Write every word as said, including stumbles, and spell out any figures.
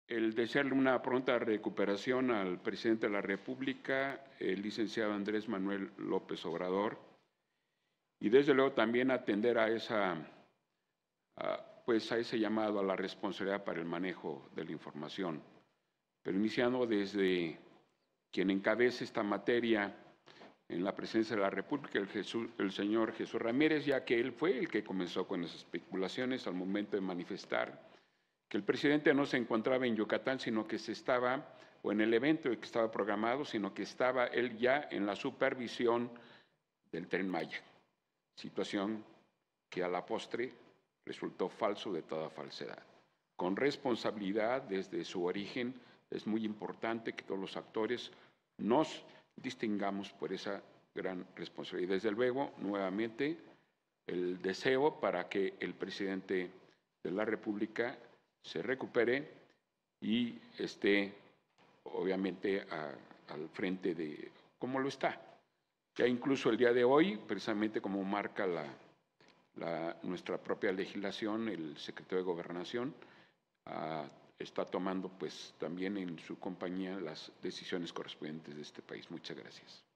el desearle una pronta recuperación al presidente de la República, el licenciado Andrés Manuel López Obrador, y desde luego también atender a esa, a, pues a ese llamado a la responsabilidad para el manejo de la información, pero iniciando desde quien encabeza esta materia en la presidencia de la República, el, Jesús, el señor Jesús Ramírez, ya que él fue el que comenzó con esas especulaciones al momento de manifestar que el presidente no se encontraba en Yucatán, sino que se estaba, o en el evento que estaba programado, sino que estaba él ya en la supervisión del Tren Maya, situación que a la postre resultó falso de toda falsedad. Con responsabilidad desde su origen, es muy importante que todos los actores nos distingamos por esa gran responsabilidad. Desde luego, nuevamente, el deseo para que el presidente de la República se recupere y esté, obviamente, a, al frente de cómo lo está. Ya incluso el día de hoy, precisamente como marca la, la, nuestra propia legislación, el secretario de Gobernación uh, está tomando pues también en su compañía las decisiones correspondientes de este país. Muchas gracias.